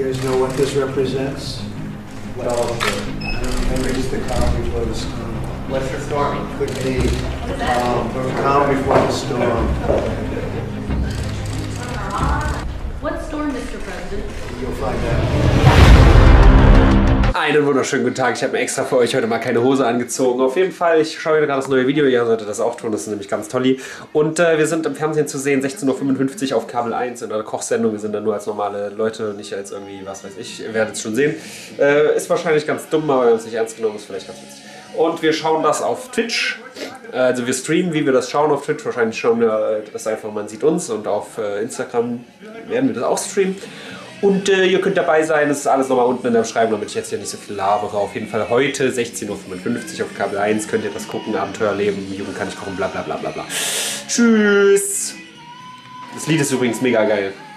You guys know what this represents? Well, I don't remember, just the calm before the storm. What's the storming? Could be the calm before the storm. What storm, Mr. President? You'll find out. Einen wunderschönen guten Tag. Ich habe mir extra für euch heute mal keine Hose angezogen. Auf jeden Fall, ich schaue gerade das neue Video. Ihr solltet das auch tun, das ist nämlich ganz toll. Und wir sind im Fernsehen zu sehen, 16:55 Uhr auf Kabel 1 in einer Kochsendung. Wir sind da nur als normale Leute, nicht als irgendwie, was weiß ich. Ihr werdet es schon sehen. Ist wahrscheinlich ganz dumm, aber wenn es nicht ernst genommen ist, vielleicht ganz witzig. Und wir schauen das auf Twitch. Also wir streamen, wie wir das schauen auf Twitch. Wahrscheinlich schauen wir das einfach, man sieht uns. Und auf Instagram werden wir das auch streamen. Und ihr könnt dabei sein, das ist alles nochmal unten in der Beschreibung, damit ich jetzt hier nicht so viel labere. Auf jeden Fall heute 16:55 Uhr auf Kabel 1 könnt ihr das gucken, Abenteuer leben, Jugend kann ich kochen, bla bla bla bla bla. Tschüss! Das Lied ist übrigens mega geil.